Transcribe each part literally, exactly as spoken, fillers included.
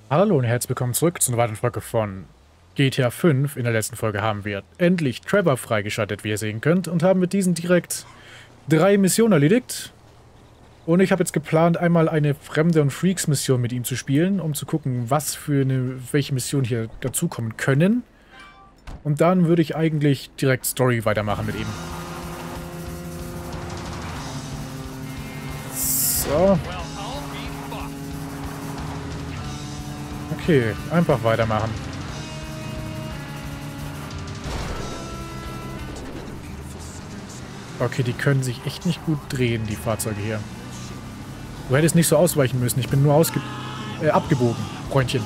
Hallo und herzlich willkommen zurück zu einer weiteren Folge von G T A fünf. In der letzten Folge haben wir endlich Trevor freigeschaltet, wie ihr sehen könnt, und haben mit diesen direkt drei Missionen erledigt. Und ich habe jetzt geplant, einmal eine Fremde- und Freaks-Mission mit ihm zu spielen, um zu gucken, was für eine, welche Missionen hier dazukommen können. Und dann würde ich eigentlich direkt Story weitermachen mit ihm. So. Okay, einfach weitermachen. Okay, die können sich echt nicht gut drehen, die Fahrzeuge hier. Du hättest nicht so ausweichen müssen. Ich bin nur ausge äh, abgebogen, Freundchen.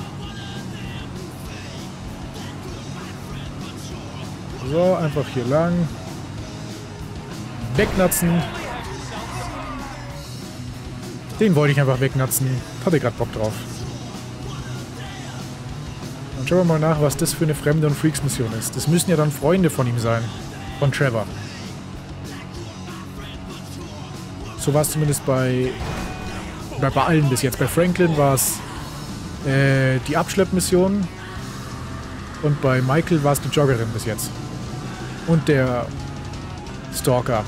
So, einfach hier lang. Wegnatzen. Den wollte ich einfach wegnatzen. Hatte gerade Bock drauf. Dann schauen wir mal nach, was das für eine Fremde- und Freaks-Mission ist. Das müssen ja dann Freunde von ihm sein. Von Trevor. So war es zumindest bei, bei, bei allen bis jetzt. Bei Franklin war es äh, die Abschleppmission. Und bei Michael war es die Joggerin bis jetzt. Und der Stalker.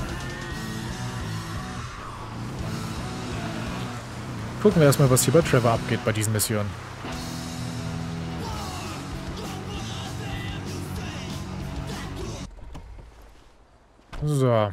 Gucken wir erstmal, was hier bei Trevor abgeht bei diesen Missionen. So.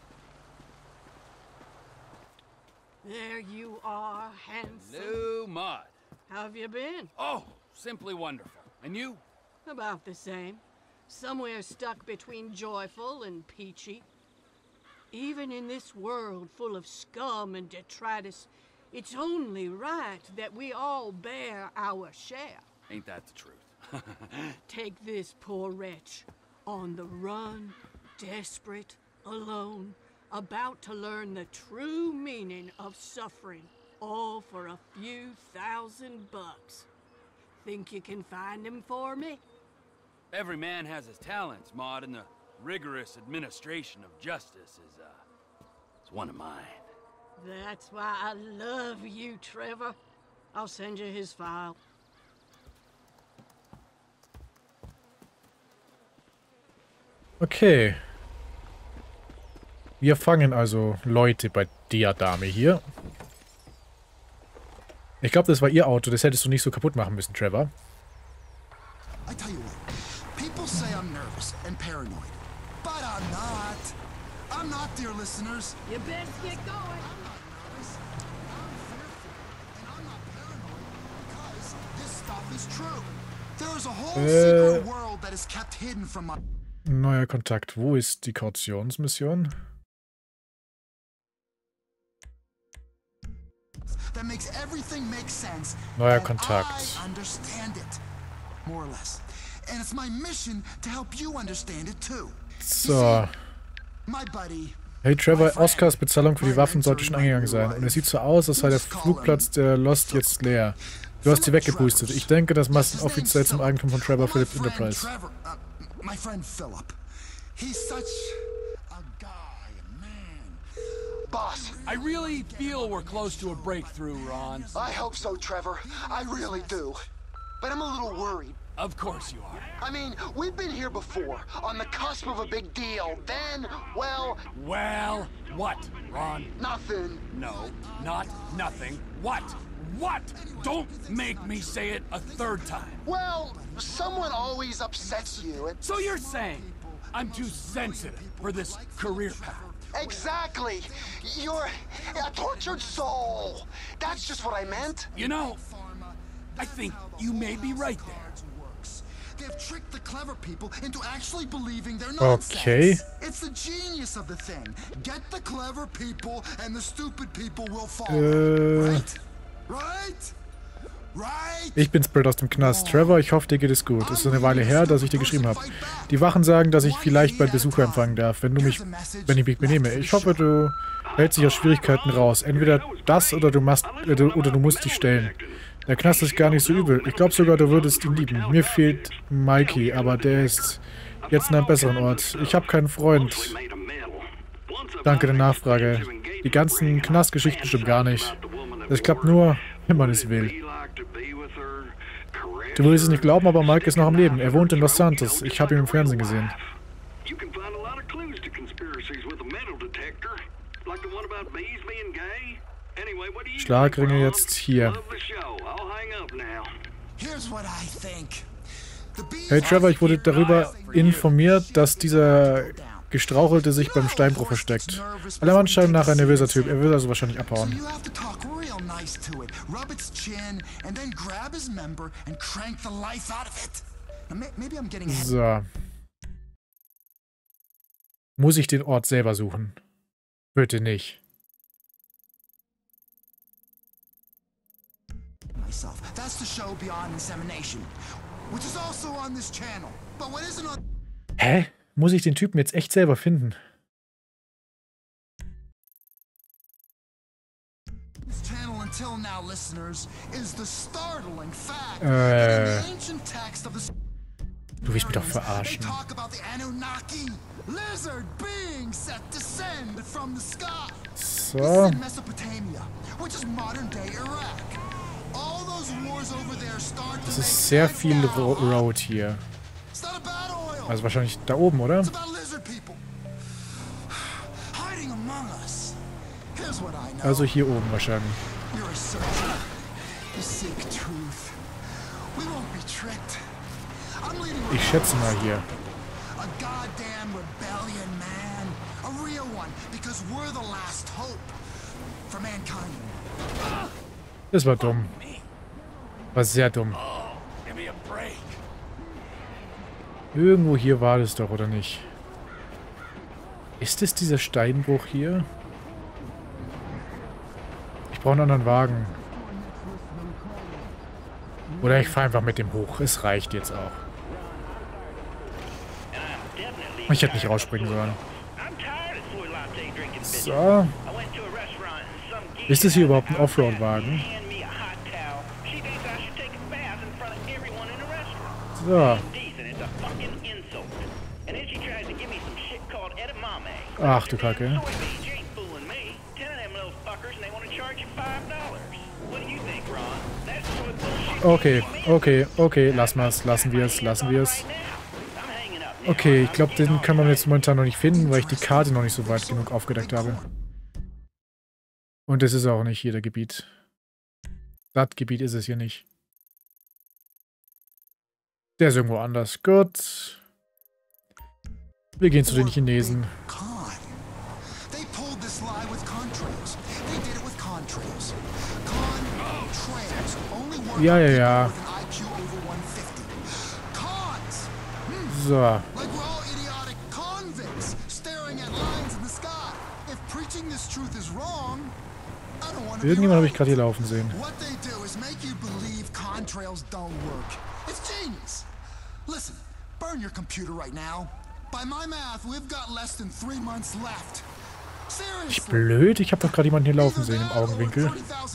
There you are, handsome. New Mud. How have you been? Oh, simply wonderful. And you? About the same. Somewhere stuck between joyful and peachy. Even in this world full of scum and detritus, it's only right that we all bear our share. Ain't that the truth? Take this poor wretch, on the run, desperate, alone, about to learn the true meaning of suffering, all for a few thousand bucks. Think you can find him for me? Every man has his talents, Maud, and the rigorous administration of justice is, uh, is one of mine. That's why I love you, Trevor. I'll send you his file. Okay. Wir fangen also Leute bei der Dame hier. Ich glaube, das war ihr Auto. Das hättest du nicht so kaputt machen müssen, Trevor. I tell you what, people say I'm nervous and paranoid, but I'm not. I'm not, dear listeners. You best get going. I'm not nervous. I'm fearful, and I'm not paranoid because this stuff is true. There is a whole Äh. secret world that is kept hidden from my. Neuer Kontakt. Wo ist die Kautionsmission? That makes everything make sense. Neuer and Kontakt. I understand it, more or less, and it's my mission to help you understand it too. So. My buddy. Hey Trevor, Oscars Bezahlung für die Waffen sollte schon eingegangen sein. Und es sieht so aus, als sei der Flugplatz der Lost jetzt leer. Du hast sie weggepustet. Ich denke, das macht ihn offiziell zum Eigentum von Trevor Phillips Enterprise. Trevor, uh, my friend Philip. He's such a guy, a man. Boss, I really feel we're close to a breakthrough, Ron. I hope so, Trevor. I really do. But I'm a little worried. Of course you are. I mean, we've been here before, on the cusp of a big deal. Then, well, Well, what, Ron? nothing. No, not nothing. What? What? Don't make me say it a third time. Well, someone always upsets you. And So you're saying I'm too sensitive for this career path? exactly. You're a tortured soul. That's just what I meant. You know, I think you may be right there. They've tricked the clever people into actually believing their nonsense. Okay. It's the genius of the thing. Get the clever people and the stupid people will fall. Äh. Right? Right? Right? Ich bin Spirit aus dem Knast. Trevor, ich hoffe, dir geht es gut. Es ist eine Weile her, dass ich dir geschrieben habe. Die Wachen sagen, dass ich vielleicht bald Besucher empfangen darf, wenn du mich, wenn ich mich benehme. Ich hoffe, du hältst dich aus Schwierigkeiten raus. Entweder das oder du machst, äh, oder du musst dich stellen. Der Knast ist gar nicht so übel. Ich glaube sogar, du würdest ihn lieben. Mir fehlt Mikey, aber der ist jetzt an einem besseren Ort. Ich habe keinen Freund. Danke der Nachfrage. Die ganzen Knastgeschichten stimmen gar nicht. Das klappt nur, wenn man es will. Du willst es nicht glauben, aber Mike ist noch am Leben. Er wohnt in Los Santos. Ich habe ihn im Fernsehen gesehen. Schlagringe jetzt hier. Hey Trevor, ich wurde darüber informiert, dass dieser Gestrauchelte sich beim Steinbruch versteckt. Alle Mann scheinen nach ein nervöser Typ. Er will also wahrscheinlich abhauen. So. Muss ich den Ort selber suchen? Bitte nicht. Hä? Muss ich den Typen jetzt echt selber finden? Äh. Du willst mich doch verarschen. So. Das ist sehr viel Ro Road hier. Also wahrscheinlich da oben, oder? Also hier oben wahrscheinlich. Ich schätze mal hier. Das war dumm. War sehr dumm. Irgendwo hier war das doch, oder nicht? Ist es dieser Steinbruch hier? Ich brauche einen anderen Wagen. Oder ich fahre einfach mit dem hoch. Es reicht jetzt auch. Ich hätte nicht rausspringen sollen. So. Ist das hier überhaupt ein Offroad-Wagen? So. Ach du Kacke. Okay, okay, okay, lassen wir es, lassen wir es, lassen wir es. Okay, ich glaube, den kann man jetzt momentan noch nicht finden, weil ich die Karte noch nicht so weit genug aufgedeckt habe. Und das ist auch nicht hier der Gebiet. Das Gebiet ist es hier nicht. Der ist irgendwo anders. Gut. Wir gehen zu den Chinesen. Ja, ja, ja. So. Irgendjemand habe ich gerade hier laufen sehen. Ich blöd, ich habe doch gerade jemanden hier laufen sehen im Augenwinkel.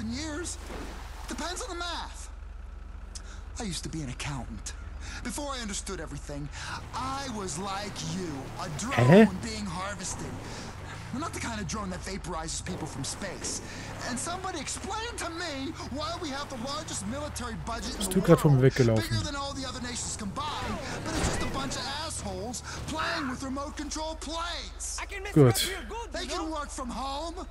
I used to be an accountant. Before I understood everything, I was like you, a drone being harvested. Not the kind of drone that vaporizes people from space. And somebody explained to me why we have the largest military budget in the world, bigger than all the other nations combined, but it's just a bunch of assholes playing with remote control planes. Gut. They can work from home.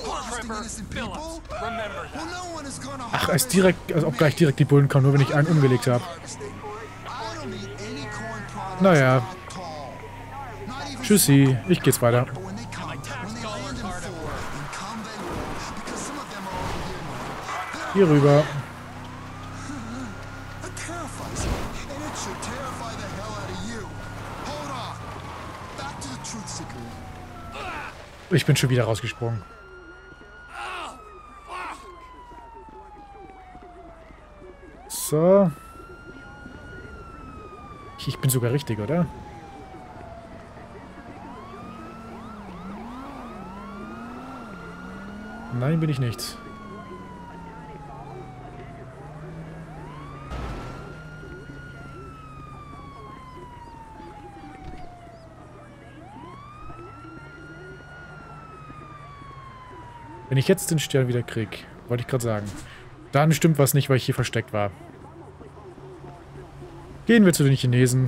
Ach, er ist direkt, als ob gleich direkt die Bullen kommen, nur wenn ich einen umgelegt habe. Naja. Tschüssi, ich geht's weiter. Hier rüber. Ich bin schon wieder rausgesprungen. So. Ich bin sogar richtig, oder? Nein, bin ich nicht. Wenn ich jetzt den Stern wieder krieg, wollte ich gerade sagen. Dann stimmt was nicht, weil ich hier versteckt war. Gehen wir zu den Chinesen.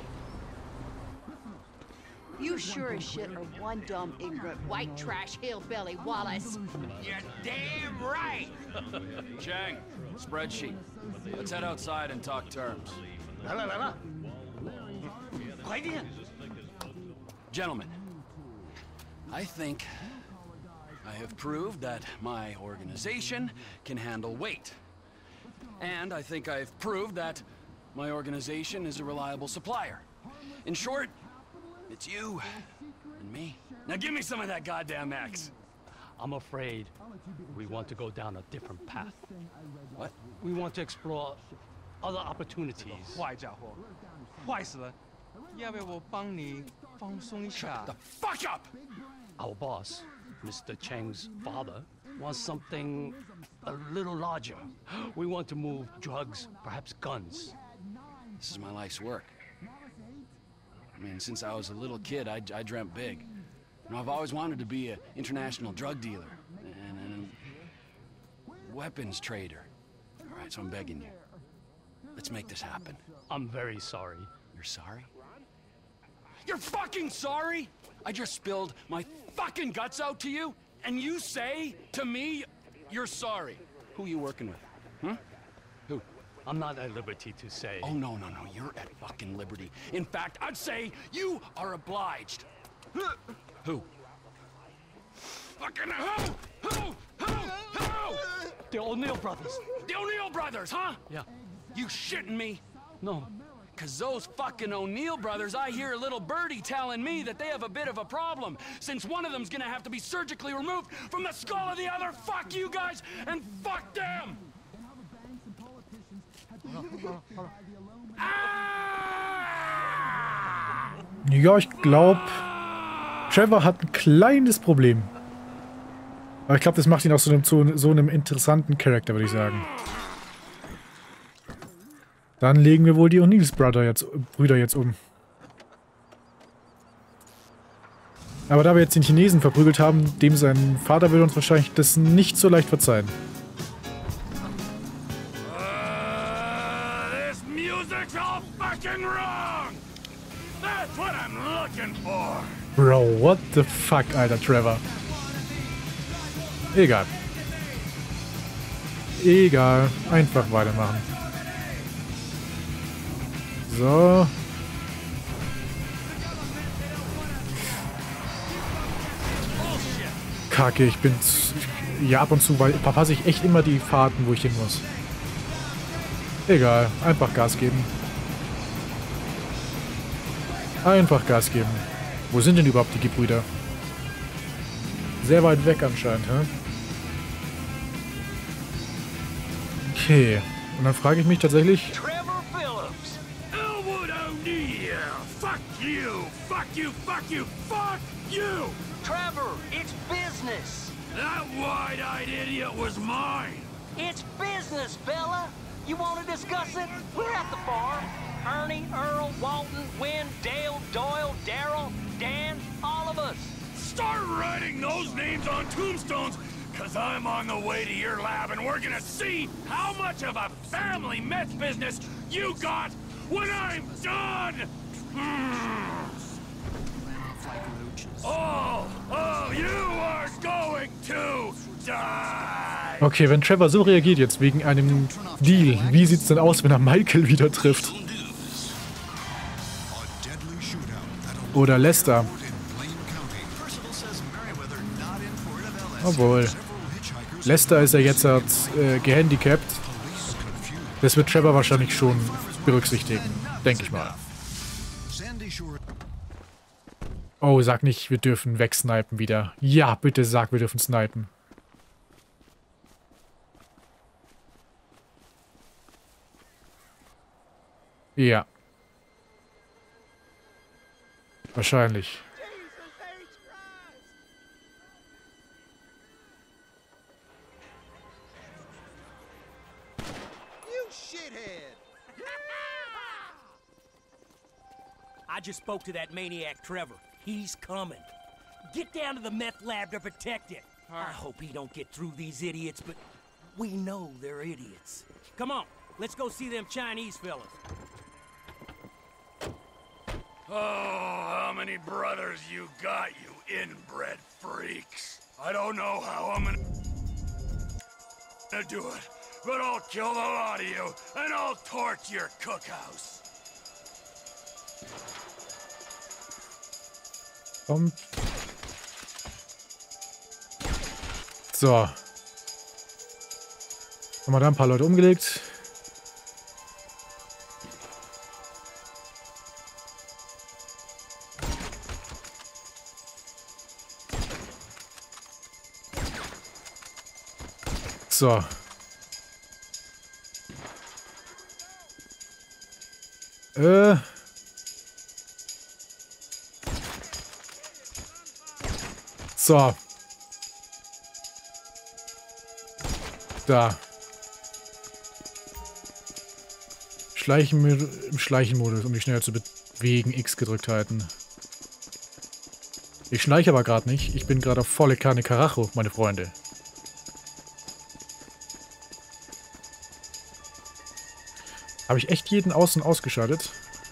You sure as shit are one dumb, ignorant, white trash hillbilly, Wallace. You're damn right! Chang, spreadsheet. Let's head outside and talk terms. 来了来了，快点！ Gentlemen, I think I have proved that my organization can handle weight. And I think I've proved that my organization is a reliable supplier. In short, it's you and me. Now give me some of that goddamn X. I'm afraid we want to go down a different path. What? We want to explore other opportunities. 坏家伙，坏死了！要不要我帮你放松一下 The fuck up! Our boss, Mister Cheng's father, wants something a little larger. We want to move drugs, perhaps guns. This is my life's work. I mean, since I was a little kid, I, I dreamt big. You know, I've always wanted to be an international drug dealer and, and a weapons trader. All right, so I'm begging you. Let's make this happen. I'm very sorry. You're sorry? You're fucking sorry? I just spilled my fucking guts out to you, and you say to me you're sorry. Who are you working with? Huh? Who? I'm not at liberty to say. Oh, no, no, no. You're at fucking liberty. In fact, I'd say you are obliged. Who? Fucking who? Who? Who? Who? The O'Neill brothers. The O'Neill brothers, huh? Yeah. You shitting me? No. Cause those fucking O'Neill brothers, I hear a little birdie telling me that they have a bit of a problem, since one of them's gonna have to be surgically removed from the skull of the other. Fuck you guys, and fuck them! Ja, ich glaube, Trevor hat ein kleines Problem. Aber ich glaube, das macht ihn auch zu einem, zu so einem interessanten Charakter, würde ich sagen. Dann legen wir wohl die O'Neills Brother jetzt, Brüder jetzt um. Aber da wir jetzt den Chinesen verprügelt haben, dem sein Vater will uns wahrscheinlich das nicht so leicht verzeihen. Uh, this music's all fucking wrong! That's what I'm looking for! Bro, what the fuck, alter Trevor. Egal. Egal. Einfach weitermachen. So. Kacke, ich bin ja ab und zu, weil verpasse ich echt immer die Fahrten, wo ich hin muss. Egal, einfach Gas geben. Einfach Gas geben. Wo sind denn überhaupt die Gebrüder? Sehr weit weg anscheinend, hä? Okay. Und dann frage ich mich tatsächlich... Trevor Phillips! Elwood O'Neill! Fuck you! Fuck you! Fuck you! Fuck you! Trevor, it's business! That wide-eyed idiot was mine! It's business, fella! You want to discuss it? We're at the farm. Ernie, Earl, Walton, Wynn, Dale, Doyle, Darrell, Dan, all of us. Start writing those names on tombstones, cause I'm on the way to your lab and we're gonna see how much of a family meth business you got when I'm done! Mm. All of you are going to die! Okay, wenn Trevor so reagiert jetzt wegen einem Deal, wie sieht's denn aus, wenn er Michael wieder trifft? Oder Lester. Obwohl. Lester ist ja jetzt äh, gehandicapt. Das wird Trevor wahrscheinlich schon berücksichtigen. Denke ich mal. Oh, sag nicht, wir dürfen wegsnipen wieder. Ja, bitte sag, wir dürfen snipen. Ja. Wahrscheinlich. I just spoke to that maniac Trevor. He's coming. Get down to the meth lab to protect it. I hope he don't get through these idiots, but We know they're idiots. Come on, let's go see them Chinese fellas. Oh, how many brothers you got, you inbred freaks. I don't know how I'm gonna do it, but I'll kill the lot of you, and I'll torch your cookhouse. Kommt. So. Haben wir da ein paar Leute umgelegt. So. Äh. So. Da. Schleichen im Schleichenmodus, um mich schneller zu bewegen. X gedrückt halten. Ich schleiche aber gerade nicht. Ich bin gerade auf volle Kanne Karacho, meine Freunde. Habe ich echt jeden außen ausgeschaltet?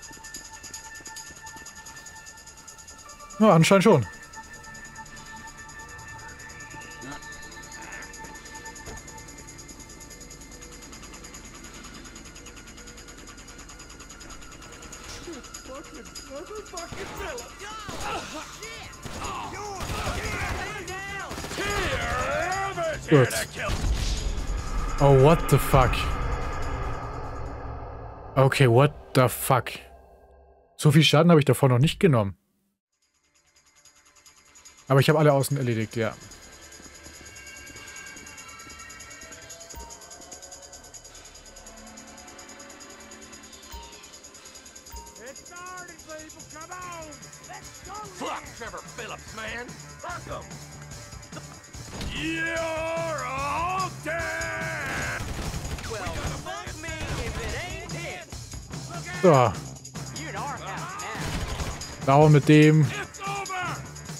Ja, anscheinend schon. Gut. Oh, what the fuck? Okay, what the fuck? So viel Schaden habe ich davor noch nicht genommen. Aber ich habe alle außen erledigt, ja. Fuck Trevor Phillips, man. Fuck him. You're all dead. Well, fuck me if it ain't him. So. You're in our house now. Dauer mit dem. It's over.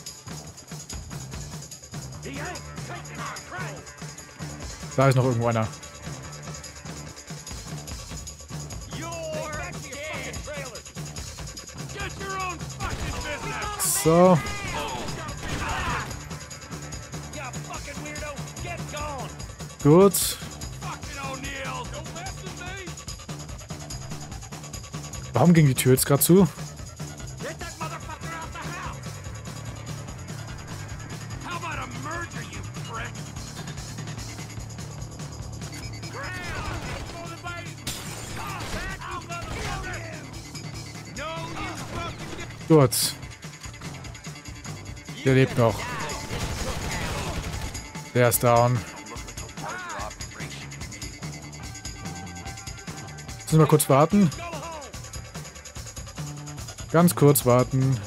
He ain't taking our train. Da ist noch irgendwo einer. So. Gut. Warum ging die Tür jetzt gerade zu? Gut. Der lebt noch. Der ist down. Müssen wir kurz warten. Ganz kurz warten.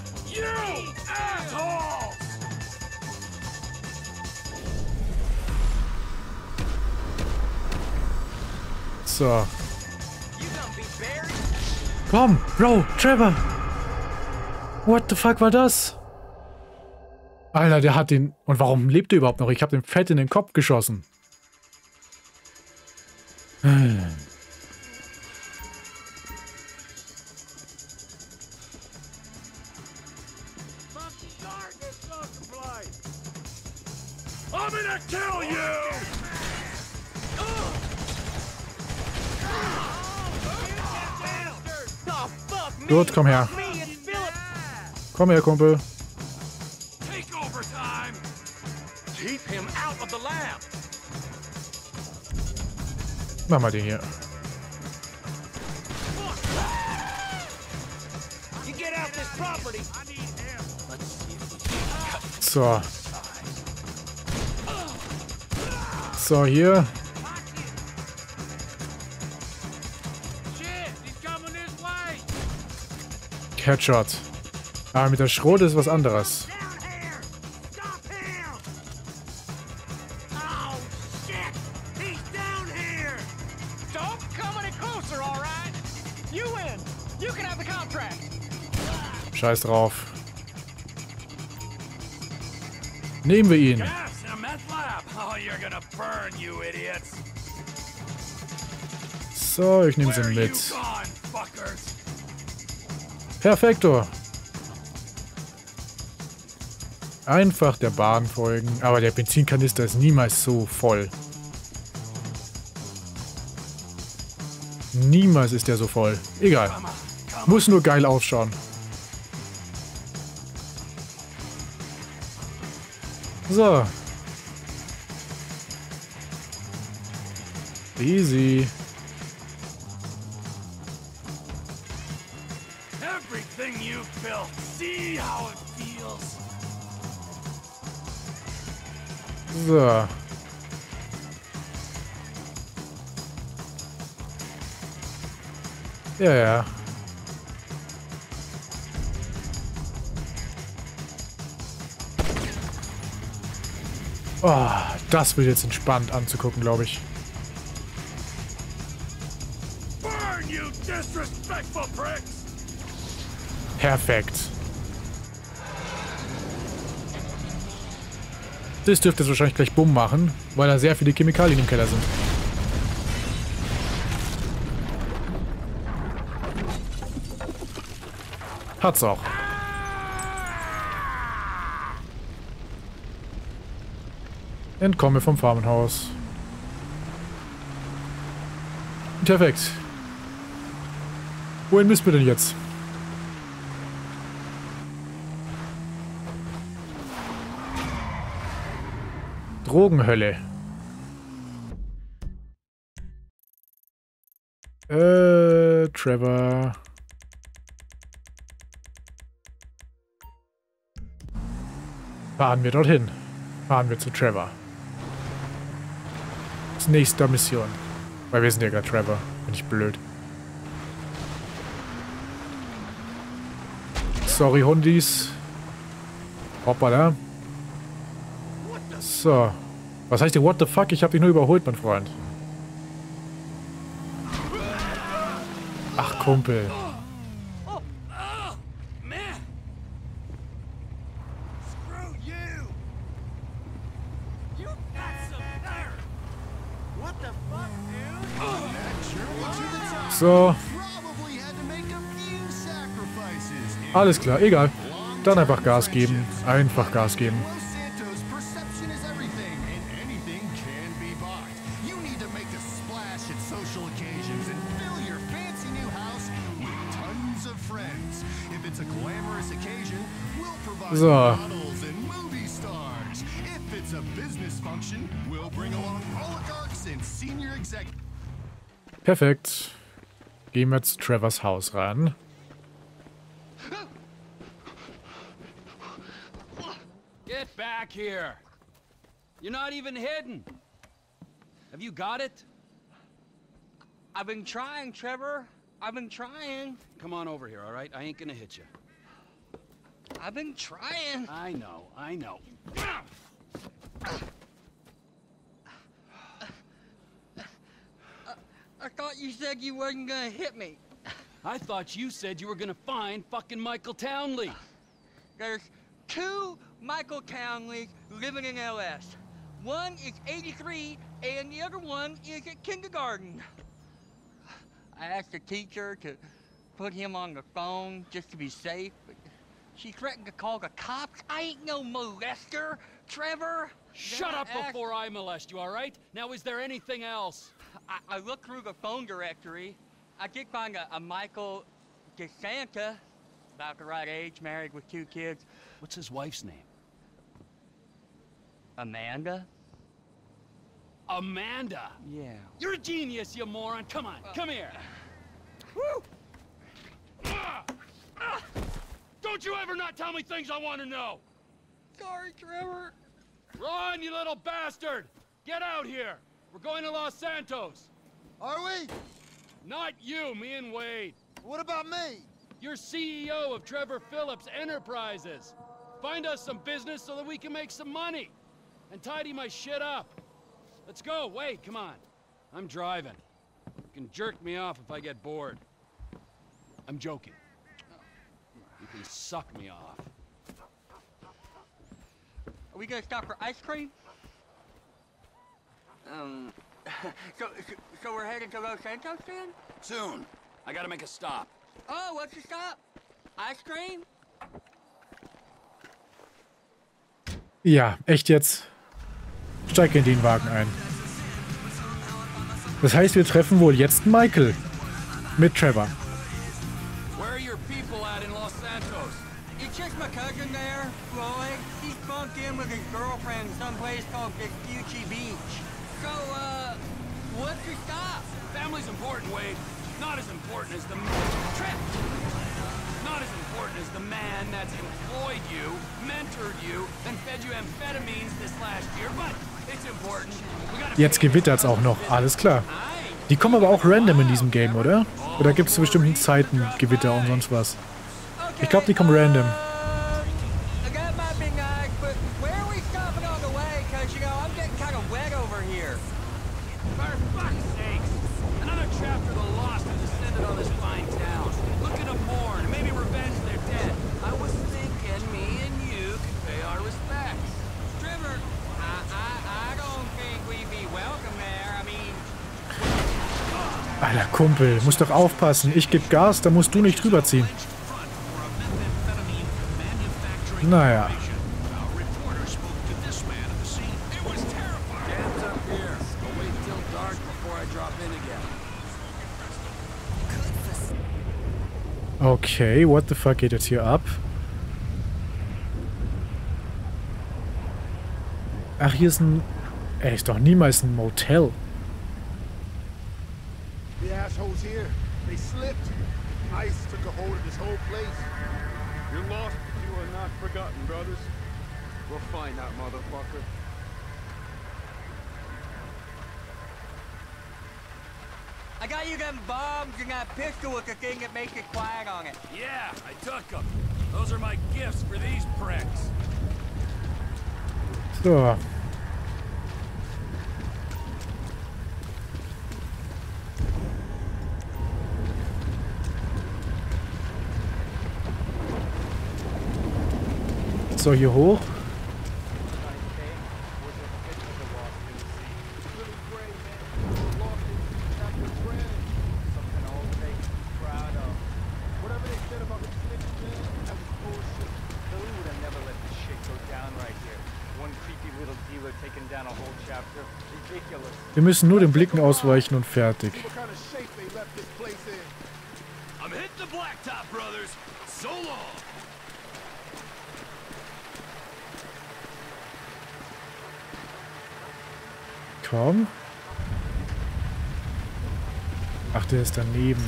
So. Komm, Bro, Trevor. What the fuck war das? Alter, der hat den... Und warum lebt er überhaupt noch? Ich habe den fett in den Kopf geschossen. Hm. I'm gonna kill you! Gut, komm her. Komm her, Kumpel. Keep him out of the lab. Mach mal den hier. You get out this property. I need him. Let's see if we can cut. So. So, hier. Headshot. Aber mit der Schrot ist was anderes. Scheiß drauf. Nehmen wir ihn. Oh, you're gonna burn, you idiots. So, ich nehme sie mit. Perfekto. Einfach der Bahn folgen. Aber der Benzinkanister ist niemals so voll. Niemals ist der so voll. Egal. Muss nur geil ausschauen. So. Easy. Everything you built, see how it feels. So. Ja, ja. Oh, das wird jetzt entspannt anzugucken, glaube ich. Burn, you disrespectful pricks! Perfekt. Das dürfte jetzt wahrscheinlich gleich Bumm machen, weil da sehr viele Chemikalien im Keller sind. Hat's auch. Entkomme vom Farmenhaus. Perfekt. Wohin müssen wir denn jetzt? Drogenhölle. Äh, Trevor. Fahren wir dorthin. Fahren wir zu Trevor. Als nächster Mission. Weil wir sind ja gerade Trevor. Bin ich blöd. Sorry, Hundis. Hoppala. So. Was heißt die What the fuck? Ich hab dich nur überholt, mein Freund. Ach, Kumpel. So. Alles klar, egal. Dann einfach Gas geben. Einfach Gas geben. So. Perfekt. Gehen wir zu Trevors Haus ran. Get back here. You're not even hidden. Have you got it? I've been trying, Trevor. I've been trying. Come on over here, all right? I ain't gonna hit you. I've been trying. I know, I know. I thought you said you wasn't gonna hit me. I thought you said you were gonna find fucking Michael Townley. There's two Michael Townleys living in L S. One is eighty-three, and the other one is at kindergarten. I asked the teacher to put him on the phone just to be safe, but she threatened to call the cops. I ain't no molester, Trevor. Shut up before I molest you, all right? Now, is there anything else? I, I looked through the phone directory. I did find a, a Michael DeSanta, about the right age, married with two kids. What's his wife's name? Amanda? Amanda? Yeah. You're a genius, you moron. Come on, come here. Woo! Ah! Ah! Don't you ever not tell me things I want to know! Sorry, Trevor. Run, you little bastard! Get out here! We're going to Los Santos. Are we? Not you, me and Wade. What about me? You're C E O of Trevor Phillips Enterprises. Find us some business so that we can make some money. And tidy my shit up. Let's go, Wade, come on. I'm driving. You can jerk me off if I get bored. I'm joking. You can suck me off. Are we gonna stop for ice cream? Um, So, so, so we're headed to Los Santos then? Soon. I gotta make a stop. Oh, what's the stop? Ice cream? Ja, echt jetzt. Steig in den Wagen ein. Das heißt, wir treffen wohl jetzt Michael. Mit Trevor. Where are your people at in Los Santos? It's just my cousin there, Floyd. He's bunked in with his girlfriend someplace called Vespucci Beach. So, uh, what's your stop? Family's important, Wade. Not as important as the trip. Not as important as the man that's employed you, mentored you, and fed you amphetamines this last year, but it's important. Jetzt gewittert's auch noch, alles klar. Die kommen aber auch random in diesem Game, oder? Oder gibt es zu bestimmten Zeiten Gewitter und sonst was? Ich glaube, die kommen random. Alter Kumpel, musst doch aufpassen. Ich geb Gas, da musst du nicht drüber ziehen. Naja. Okay, what the fuck geht jetzt hier ab? Ach, hier ist ein... Ey, ist doch niemals ein Motel. The assholes here, they slipped. Ice took a hold of this whole place. You're lost, but you are not forgotten, brothers. We'll find that motherfucker. I got you them bombs and that pistol with the thing that makes it quiet on it. Yeah, I took them. Those are my gifts for these pricks. So. So, hier hoch. Wir müssen nur den Blicken ausweichen und fertig. Komm. Ach, der ist daneben.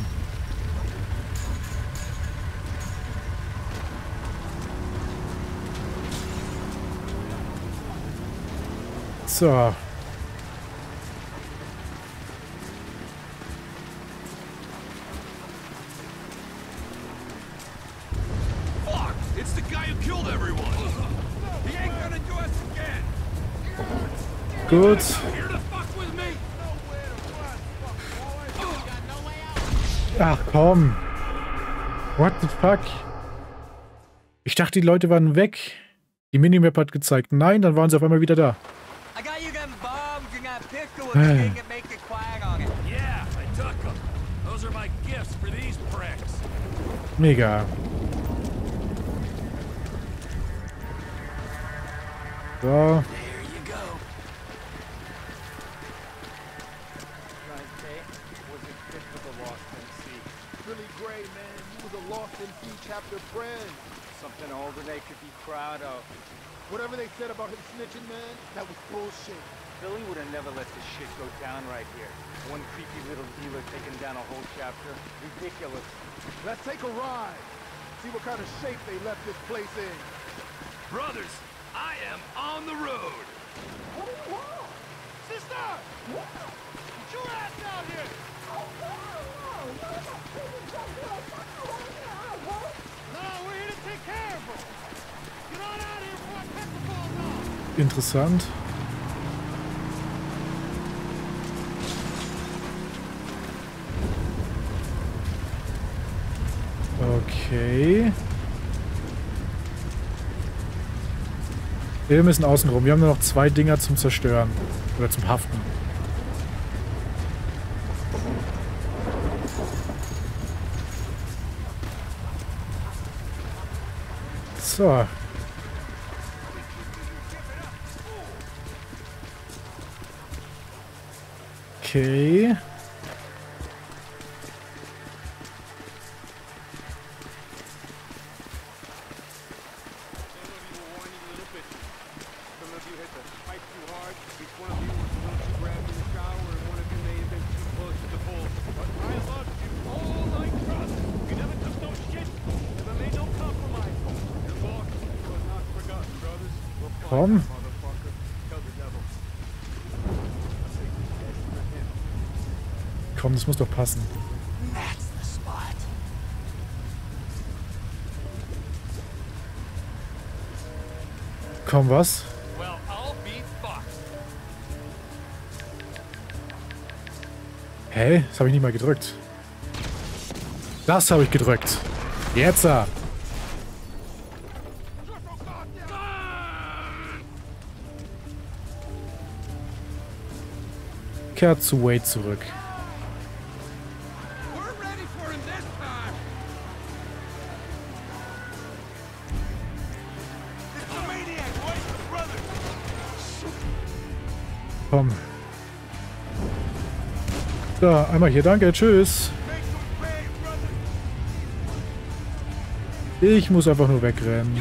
So. Fuck! It's the guy who killed everyone. He ain't gonna do us again. Gut. Ach komm. What the fuck? Ich dachte, die Leute waren weg. Die Minimap hat gezeigt. Nein, dann waren sie auf einmal wieder da. Äh. Mega. So. Something Alderney could be proud of. Whatever they said about him snitching, man, that was bullshit. Billy would have never let this shit go down right here. One creepy little dealer taking down a whole chapter. Ridiculous. Let's take a ride. See what kind of shape they left this place in. Brothers, I am on the road. What do you want? Sister! What? Get your ass out here! Oh, no, no, no, we're here to take care of her. Get on out of here before I cut the balls off. Interessant. Okay. Wir müssen außen rum. Wir haben nur noch zwei Dinger zum Zerstören. Oder zum Haften. So. Okay. Komm. Komm, das muss doch passen. Komm, was? Hä? Das habe ich nicht mal gedrückt. Das habe ich gedrückt. Jetzt! Kehrt zu Wade zurück. Komm. Da, einmal hier, danke, tschüss. Ich muss einfach nur wegrennen.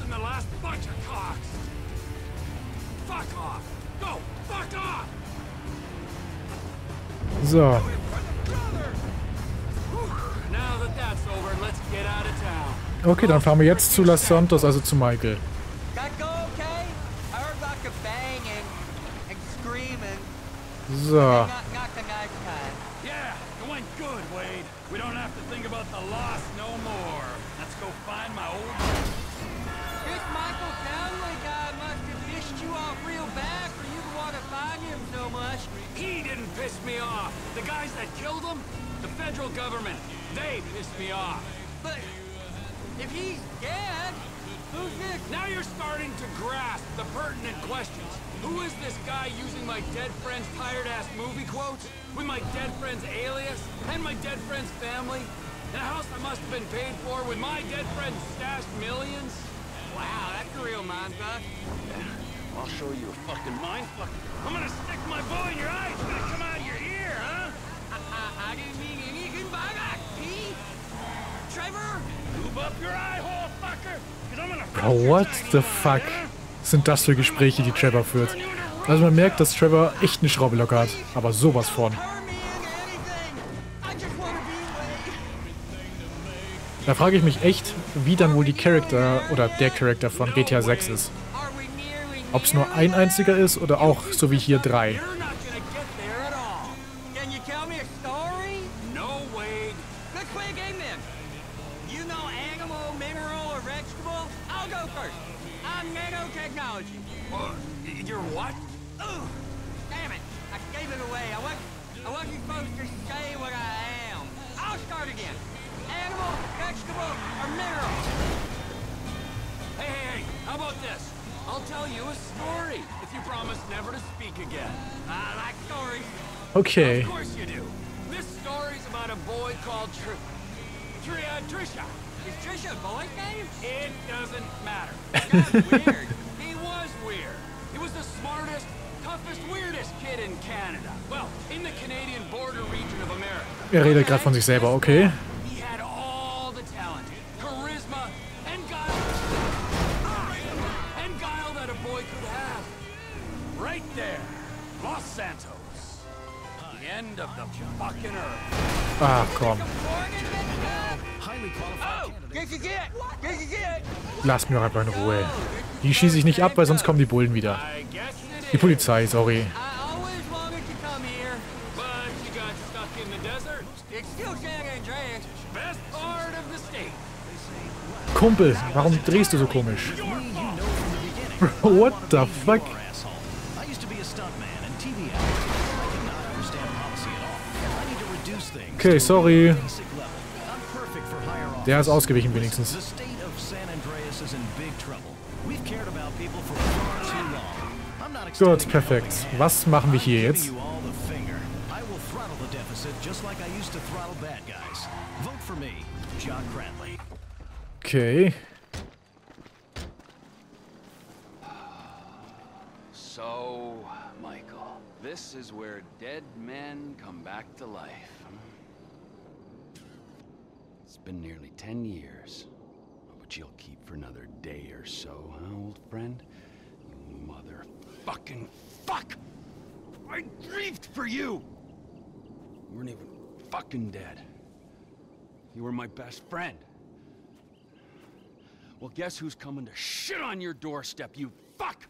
So. Okay, dann fahren wir jetzt zu Los Santos, also zu Michael. So. He didn't piss me off. The guys that killed him, the federal government, they pissed me off. But if he's dead, who's this? Now you're starting to grasp the pertinent questions. Who is this guy using my dead friend's tired-ass movie quotes? With my dead friend's alias? And my dead friend's family? In a house that must have been paid for with my dead friend's stashed millions? Wow, that's a real mindfuck. I'll show you a fucking mindfuck. I'm gonna stick my bow in your eye. It's gonna come out of your ear, huh? I, I, I didn't mean anything by that, Pete. Trevor? Move up your eye hole, fucker. Cause I'm gonna... Oh, what the fuck sind das für Gespräche, die Trevor führt? Also man merkt, dass Trevor echt eine Schraube locker hat. Aber sowas von. Da frage ich mich echt, wie dann wohl die Charakter oder der Charakter von G T A sechs ist. Ob es nur ein einziger ist oder auch so wie hier drei. Okay. Of course you do. This story's about a boy called Tr... Tr... Uh, Trisha. Is Trisha a boy's name? It doesn't matter. That's weird. He was weird. He was the smartest, toughest, weirdest kid in Canada. Well, in the Canadian border region of America. Er redet gerade von sich selber, okay. He had all the talent, charisma, and guile. And guile that a boy could have. Right there. Los Santos. End of the fucking earth. Ah, komm. Lass mir einfach in Ruhe. Die schieße ich nicht ab, weil sonst kommen die Bullen wieder. Die Polizei, sorry. Kumpel, warum drehst du so komisch? What the fuck? Okay, sorry. Der ist ausgewichen wenigstens. Gut, perfekt. Was machen wir hier jetzt? Okay. So, Michael, this is where dead men come back to life. It's been nearly ten years, but you'll keep for another day or so, huh, old friend? You motherfucking fuck! I grieved for you! You weren't even fucking dead. You were my best friend. Well, guess who's coming to shit on your doorstep, you fuck!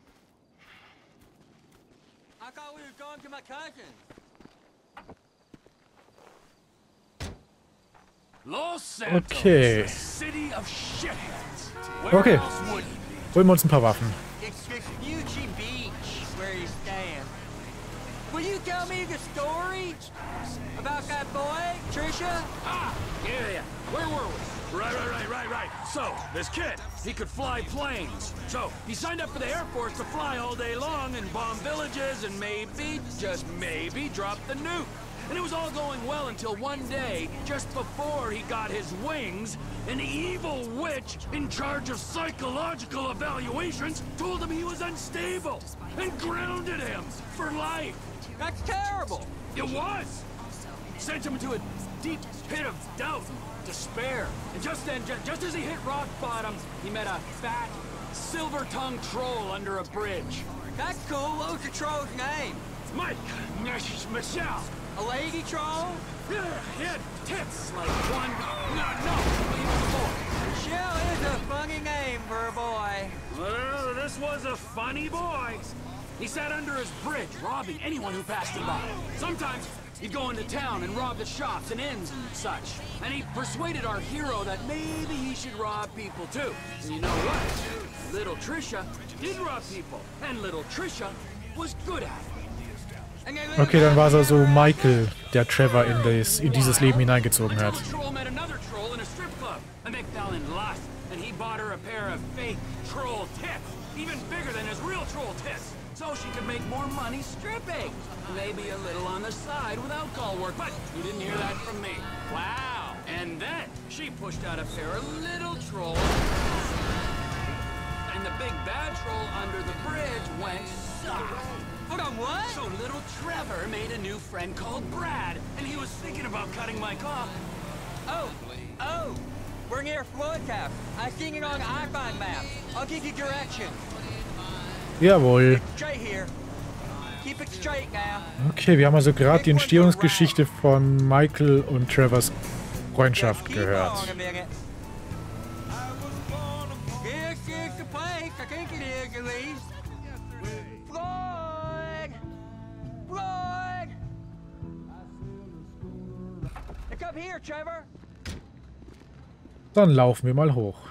I thought we were going to my cousin. Los Santos, Okay. the city of shitheads. Where Okay. else would you be? Holen wir uns ein paar Waffen. It's Vespucci Beach where you stand. Will you tell me the story about that boy, Trisha? Ah, yeah, yeah. Where were we? Right, right, right, right, right. So, this kid, he could fly planes. So, he signed up for the Air Force to fly all day long and bomb villages and maybe, just maybe, drop the nuke. And it was all going well until one day, just before he got his wings, an evil witch in charge of psychological evaluations told him he was unstable and grounded him for life. That's terrible. It was. Sent him into a deep pit of doubt, despair. And just then, ju just as he hit rock bottom, he met a fat, silver-tongued troll under a bridge. That's cool. What was the troll's name? Mike, Michelle. A lady troll? Yeah, he had tits like one. No, no, he was a boy. Michelle is a funny name for a boy. Well, this was a funny boy. He sat under his bridge, robbing anyone who passed him by. Sometimes he'd go into town and rob the shops and inns and such. And he persuaded our hero that maybe he should rob people too. And you know what? Little Trisha did rob people. And little Trisha was good at it. Okay, dann war es also Michael, der Trevor in, des, in dieses Leben hineingezogen hat. Troll met another troll in a strip club, and they fell in lust. And he bought her a pair of fake troll tits, even bigger than his real troll tits, so she could make more money stripping. Maybe a little on the side with alcohol work, but you didn't hear that from me. Wow. And then she pushed out a pair of little trolls, and the big bad troll under the bridge went soft. Hold on, what? So little Trevor made a new friend called Brad, and he was thinking about cutting Mike off. Oh, oh, we're near Floydcap. I've seen it on the iPhone map. I'll give you directions. Jawohl. Straight here. Keep it straight now. Okay, wir haben also gerade die Entstehungsgeschichte von Michael und Trevors Freundschaft gehört. This is the place. I think it is, at least. Floyd! Floyd! Look up here, Trevor. Dann laufen wir mal hoch.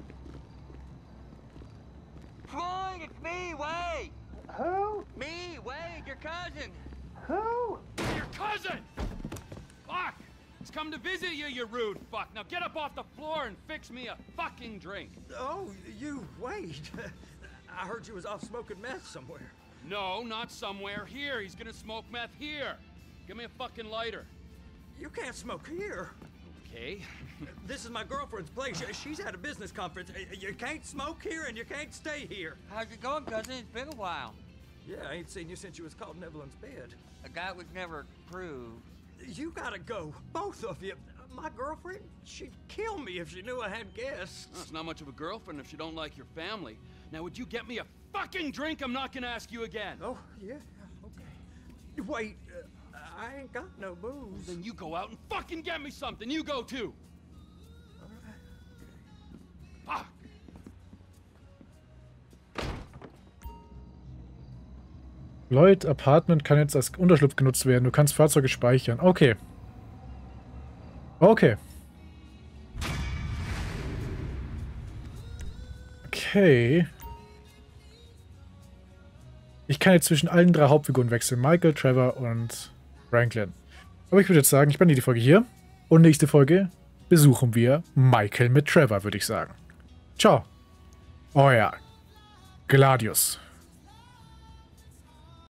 Floyd, it's me, Wade. Who? Me, Wade, your cousin. Who? Your cousin! Fuck! He's come to visit you, you rude fuck. Now get up off the floor and fix me a fucking drink. Oh, you, Wade. I heard you was off smoking meth somewhere. No, not somewhere. Here. He's gonna smoke meth here. Give me a fucking lighter. You can't smoke here. Okay. This is my girlfriend's place. She's at a business conference. You can't smoke here and you can't stay here. How's it going, cousin? It's been a while. Yeah, I ain't seen you since you was called Neville's bed. A guy was never proved. You gotta go, both of you. My girlfriend, she'd kill me if she knew I had guests. Well, it's not much of a girlfriend if she don't like your family. Now, would you get me a fucking drink? I'm not gonna ask you again. Oh, yeah, okay. Wait, uh, I ain't got no booze. Then you go out and fucking get me something. You go too. All right. Fuck. Lloyd Apartment kann jetzt als Unterschlupf genutzt werden. Du kannst Fahrzeuge speichern. Okay. Okay. Okay. Ich kann jetzt zwischen allen drei Hauptfiguren wechseln. Michael, Trevor und Franklin. Aber ich würde jetzt sagen, ich beende die Folge hier. Und nächste Folge besuchen wir Michael mit Trevor, würde ich sagen. Ciao. Euer Gladius.